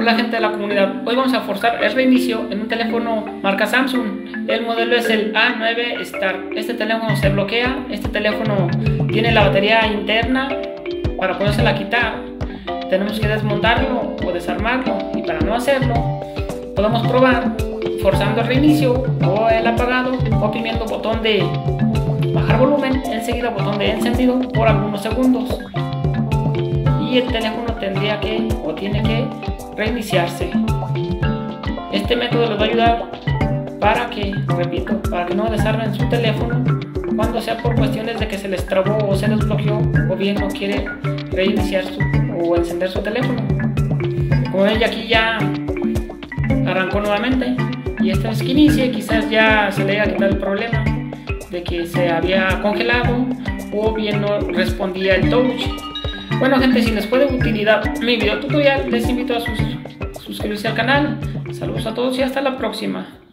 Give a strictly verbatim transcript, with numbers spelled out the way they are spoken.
Hola gente de la comunidad, hoy vamos a forzar el reinicio en un teléfono marca Samsung. El modelo es el A nueve Star. Este teléfono se bloquea, este teléfono tiene la batería interna. Para podérsela quitar tenemos que desmontarlo o desarmarlo, y para no hacerlo podemos probar forzando el reinicio o el apagado, oprimiendo botón de bajar volumen, enseguida botón de encendido por algunos segundos, y el teléfono tendría que o tiene que reiniciarse. Este método les va a ayudar para que, repito, para que no desarmen su teléfono cuando sea por cuestiones de que se les trabó o se les bloqueó, o bien no quiere reiniciar su, o encender su teléfono. Como ven, aquí ya arrancó nuevamente, y esta vez que inicie quizás ya se le haya quitado el problema de que se había congelado o bien no respondía el touch. Bueno gente, si les fue de utilidad mi video tutorial, les invito a sus suscribirse al canal. Saludos a todos y hasta la próxima.